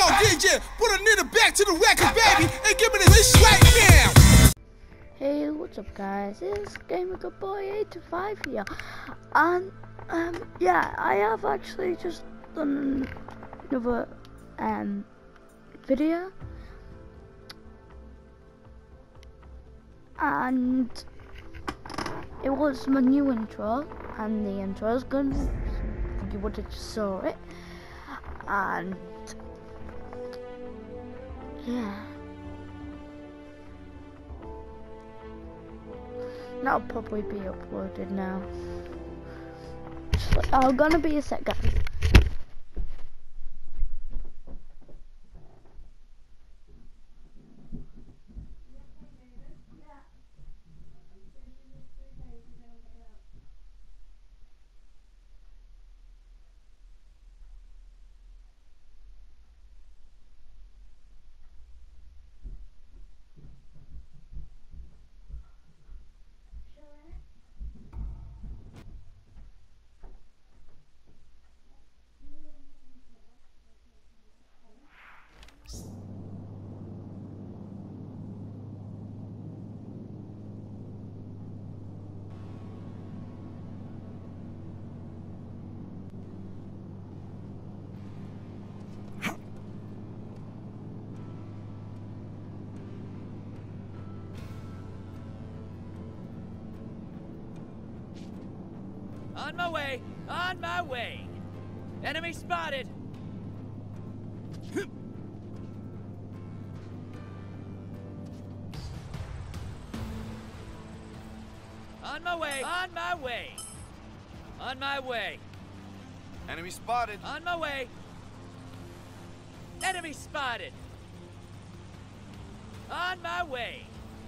DJ, put a nigga back to the record, baby, and give me this right now. Hey, what's up, guys? It's Gamer Boy 825 here, and yeah, I have actually just done another video, and it was my new intro, and the intro is good. You would have just saw it, and yeah, that'll probably be uploaded now. I'm gonna be a sec, guys. On my way! On my way! Enemy spotted! On my way! On my way! On my way! Enemy spotted! On my way! Enemy spotted! On my way!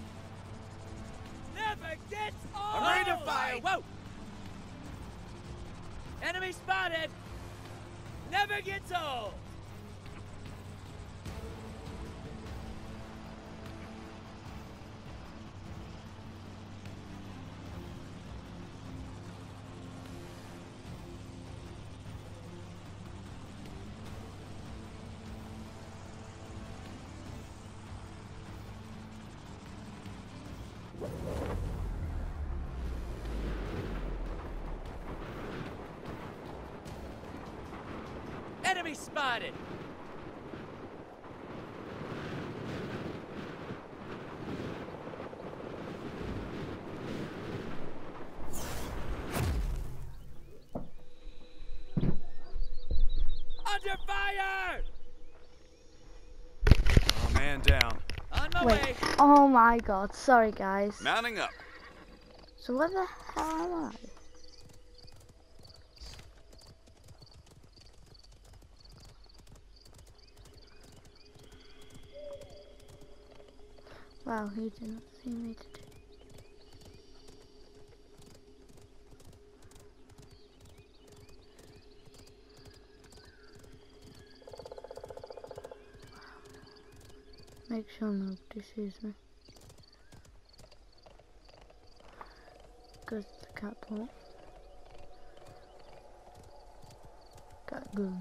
Never gets old! I'm ready to fight! Whoa! Enemy spotted! Never gets old! Enemy spotted! Under fire! Oh, man down. On my Wait, way! oh my god, sorry guys. Mounting up. So where the hell am I? Wow, he didn't see me today. Make sure nobody sees me. Goes to the catapult. Got good.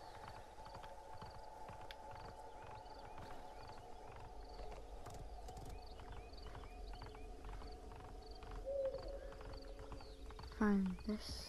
Find this.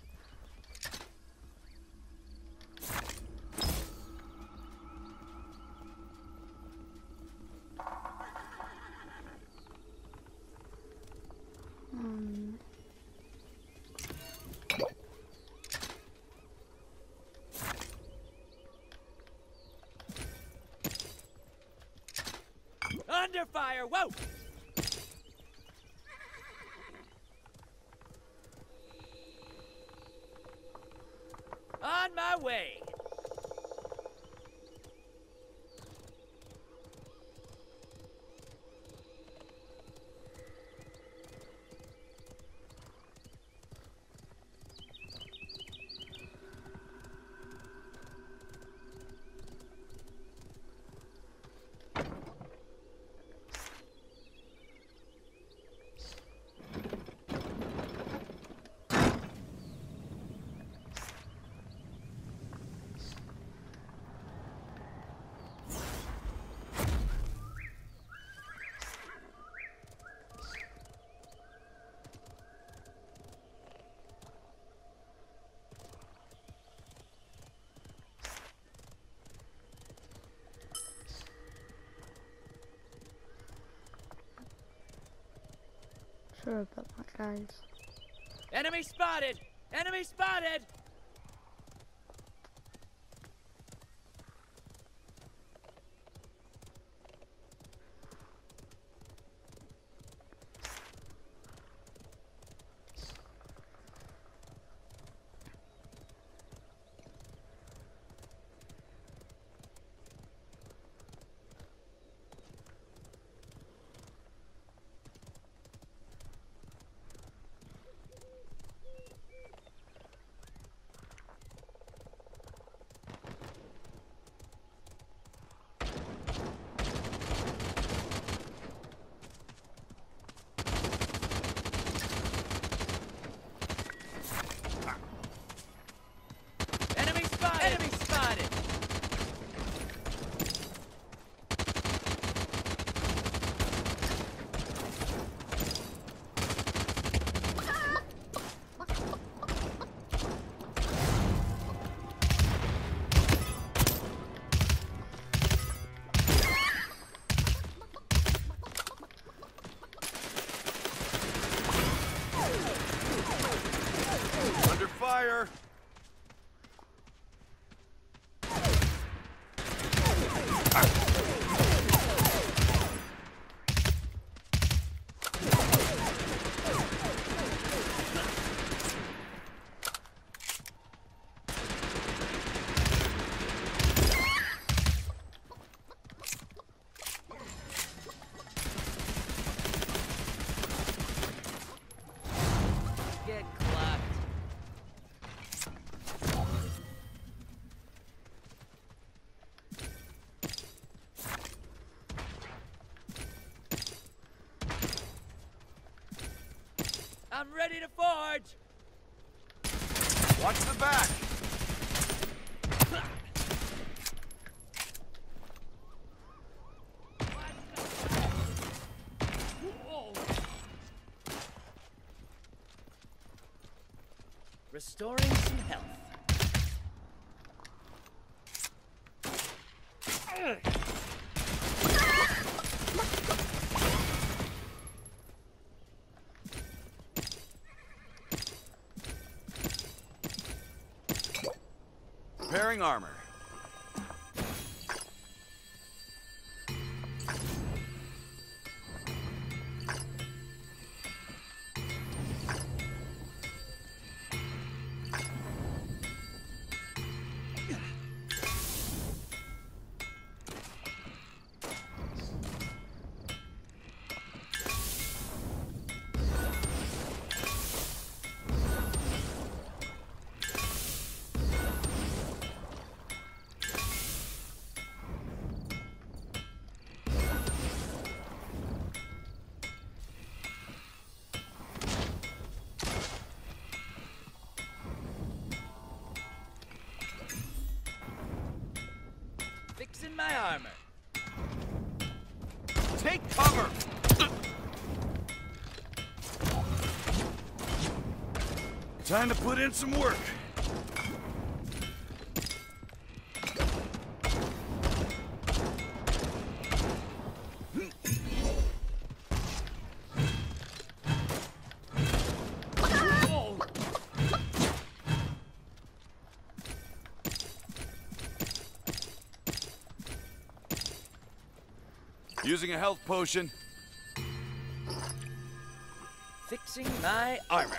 Under fire! Whoa! On my way! Sorry about that, guys. Enemy spotted! Enemy spotted! Enemy spotted! Under fire! Get clocked. I'm ready to forge! Watch the back! Restoring some health. Repairing armor. Fixing my armor. Take cover! Time to put in some work. Using a health potion. Fixing my armor.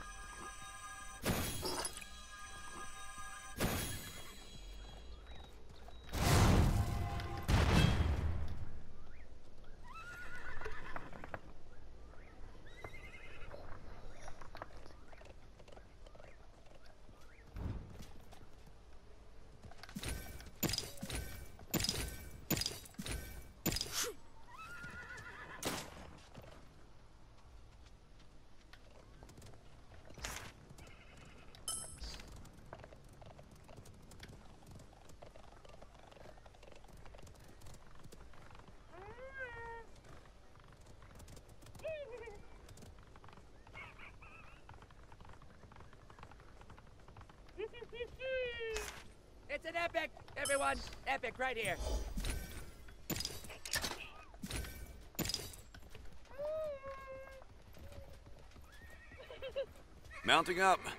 It's an epic, everyone. Epic right here. Mounting up.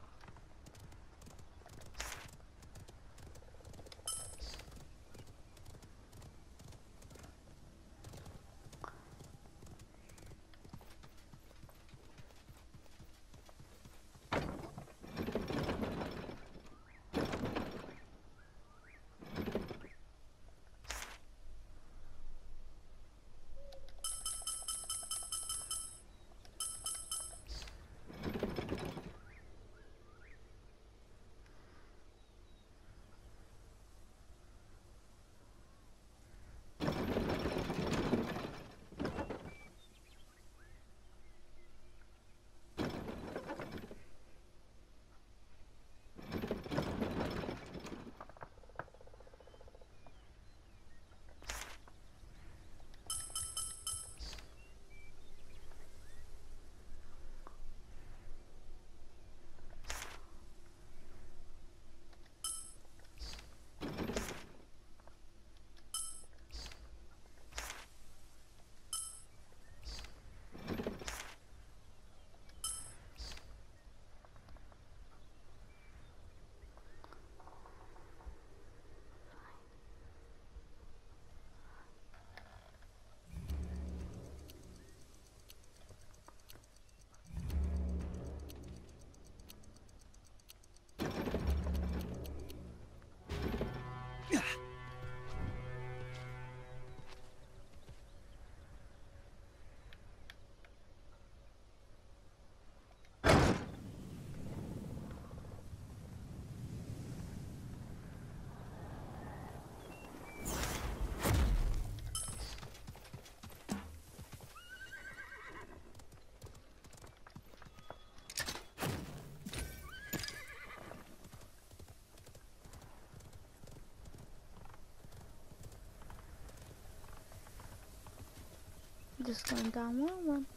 Just going down 101.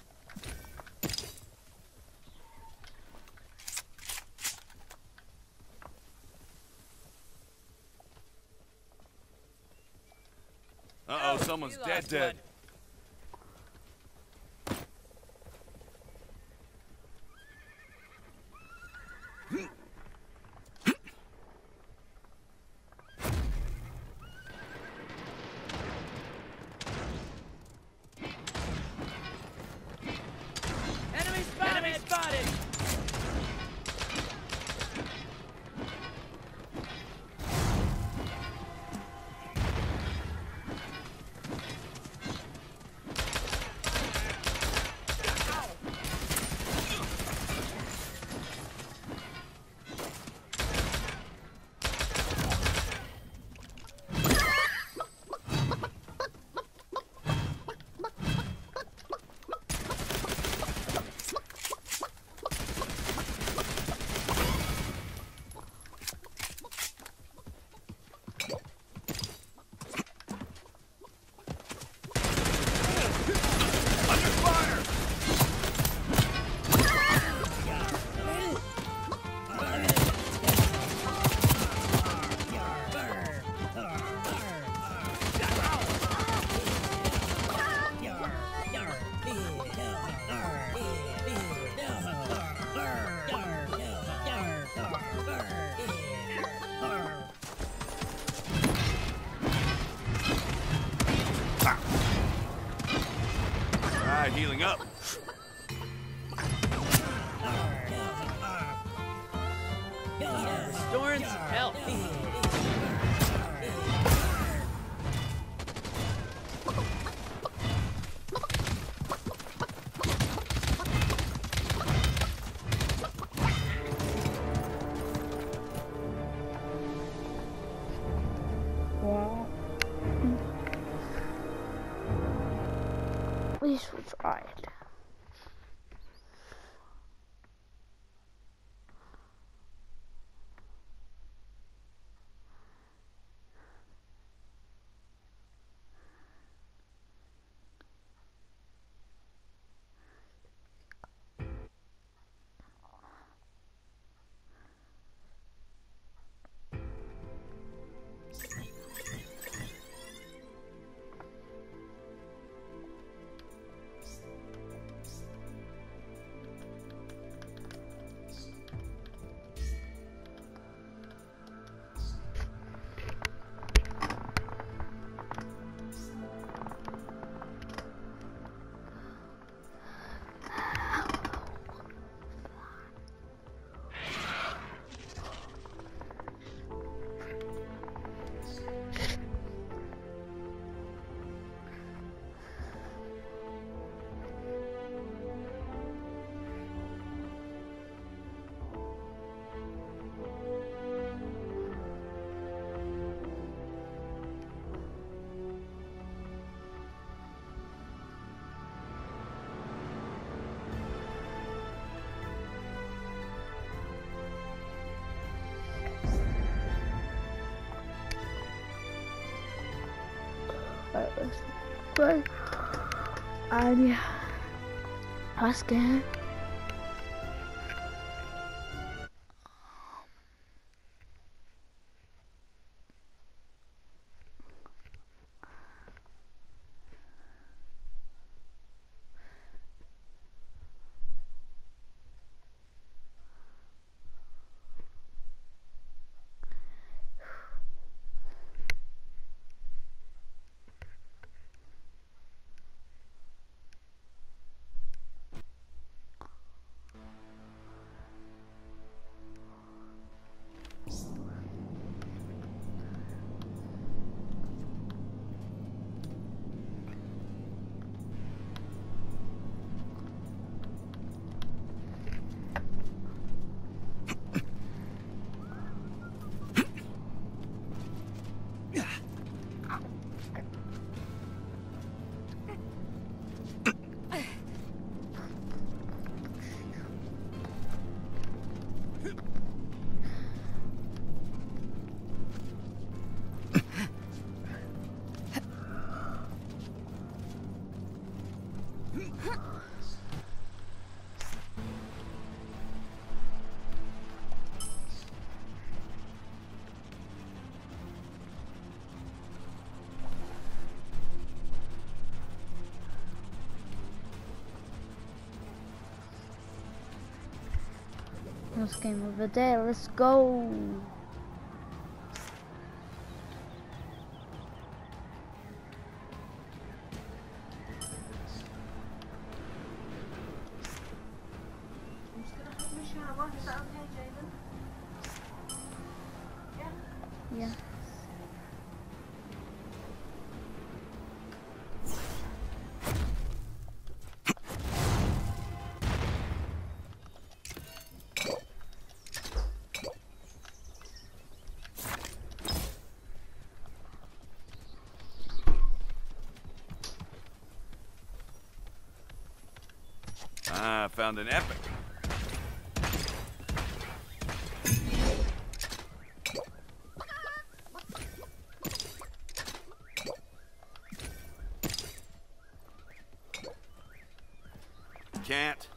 Uh-oh, someone's dead. Enemy spotted! Enemy spotted! Healing up. Restoring some health. Wow. At least we tried. let's play. And yeah, last game. Last game of the day, let's go! I'm just gonna have my shower. Is that okay, Jaden? Yeah? Yeah. Ah, found an epic. Can't.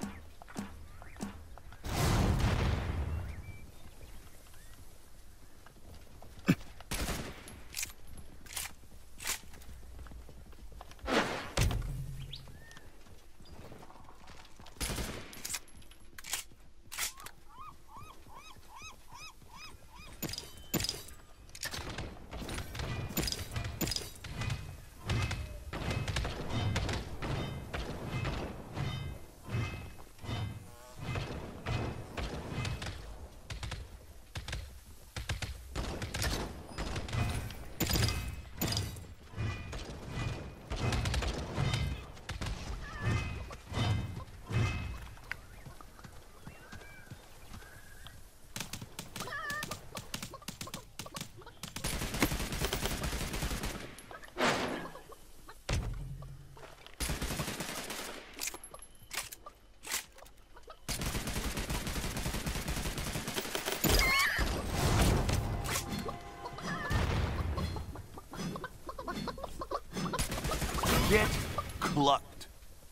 Get clucked.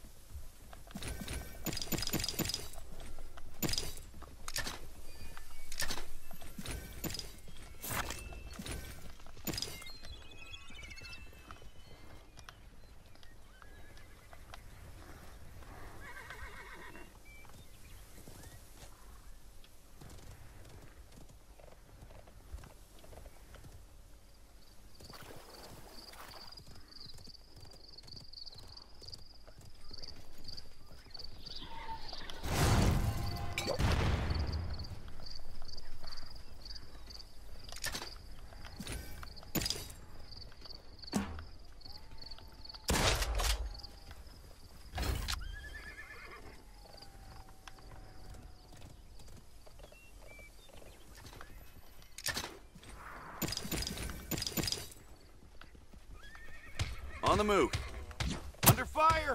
On the move. Under fire!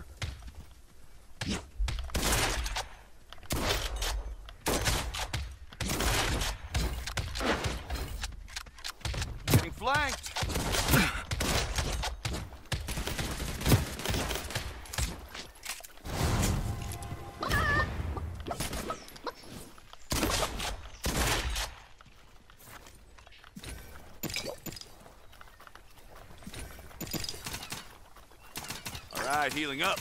Getting flanked! right, healing up.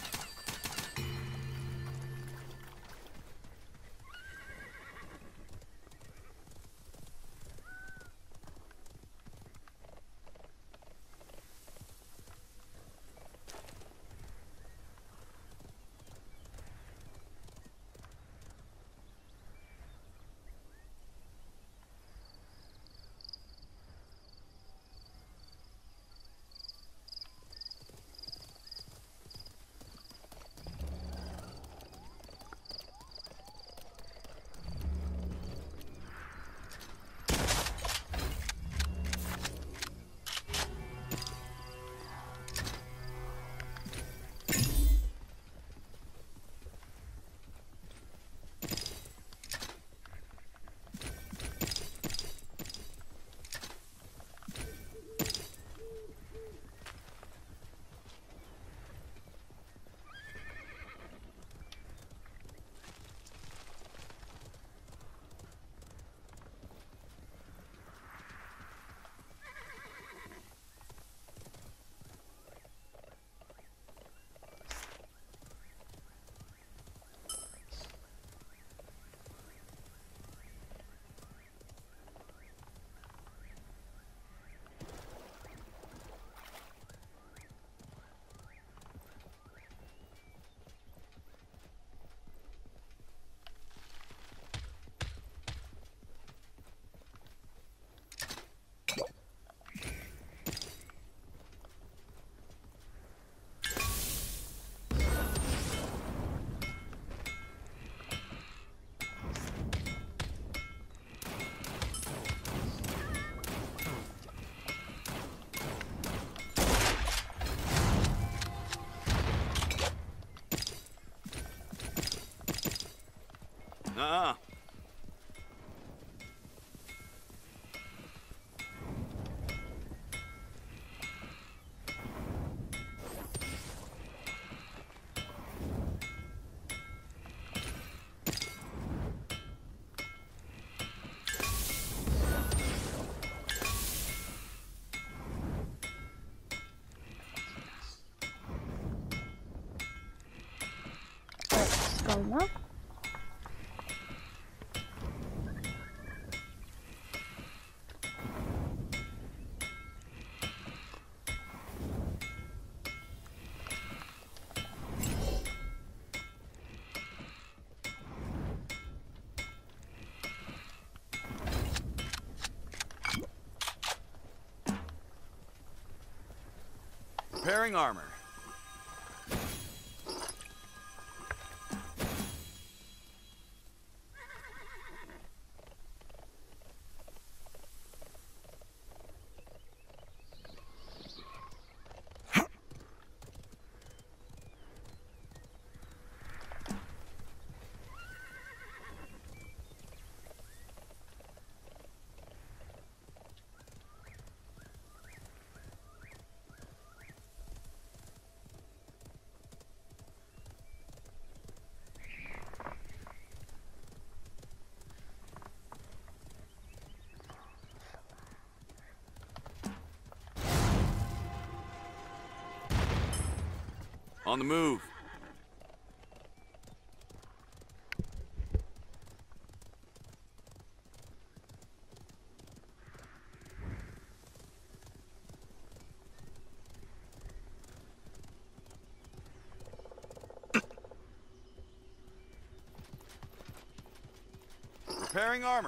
Uh-uh. Let's go now. Repairing armor. On the move. Repairing armor.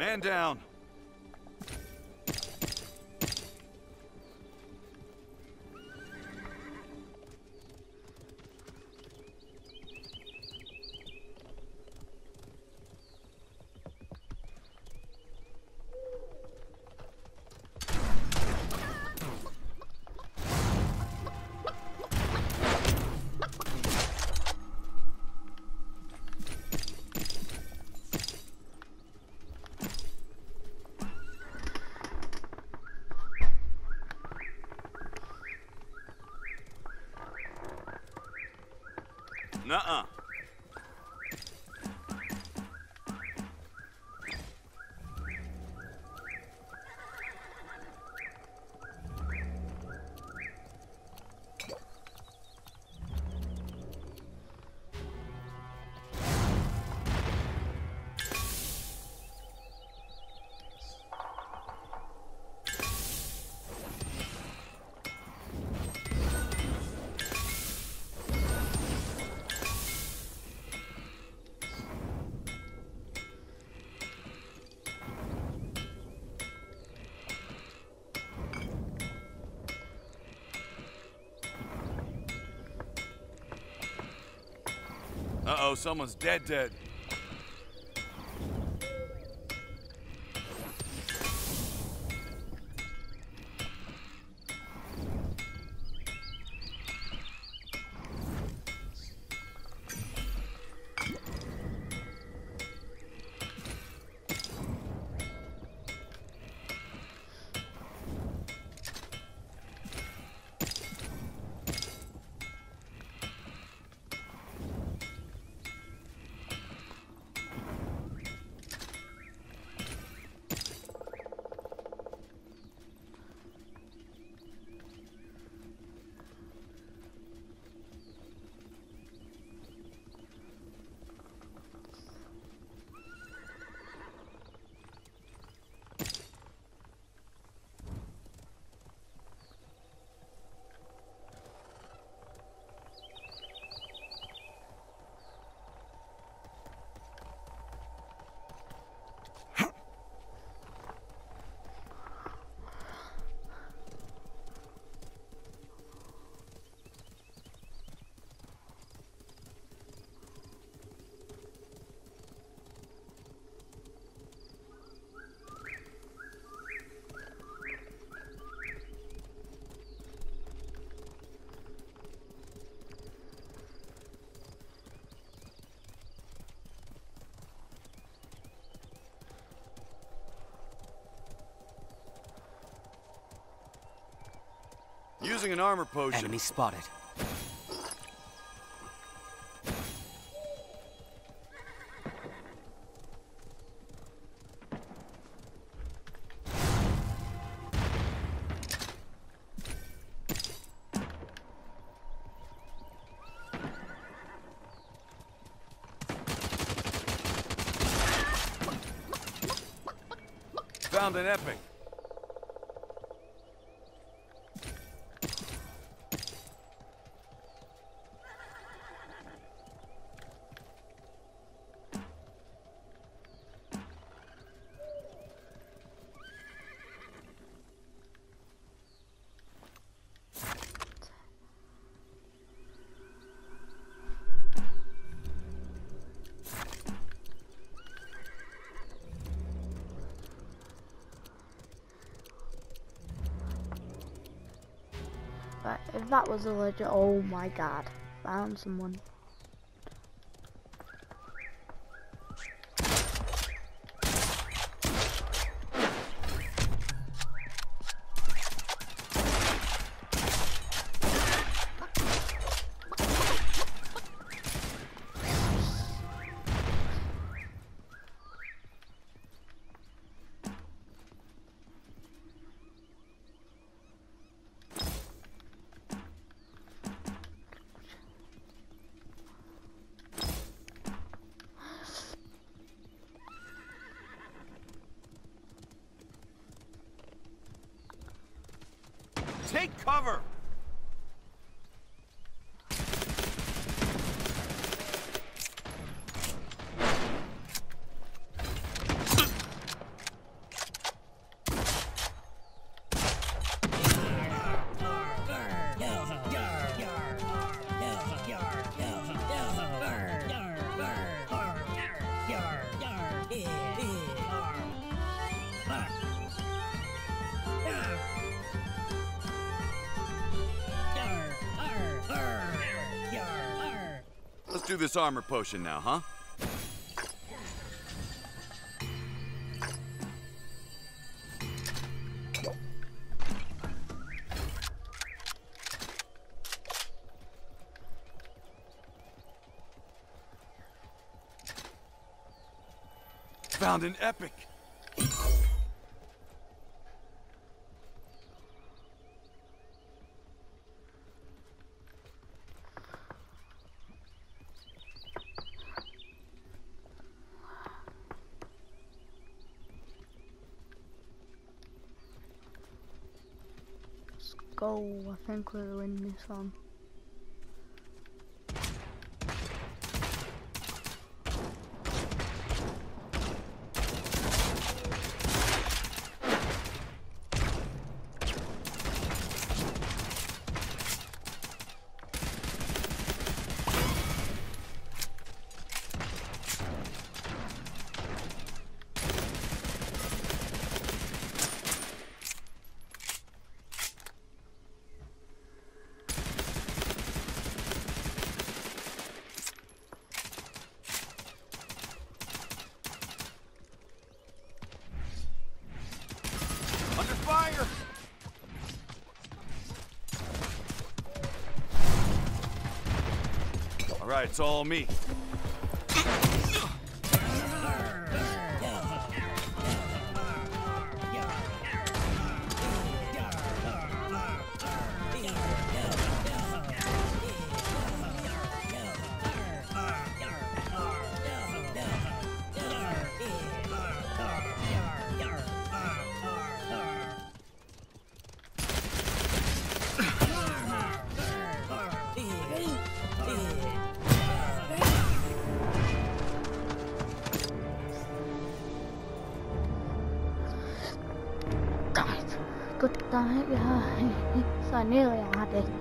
Man down. Nuh-uh. Uh-oh, someone's dead. Using an armor potion. Enemy spotted. Found an epic. Right, if that was a legit, oh my god, found someone. Take cover! do this armor potion now, huh? Found an epic. Let's go. I think we'll win this one. Under fire! All right, it's all me. Good night, guys. I nearly had it.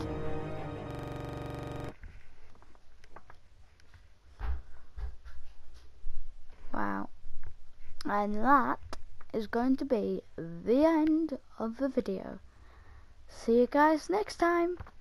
Wow. And that is going to be the end of the video. See you guys next time.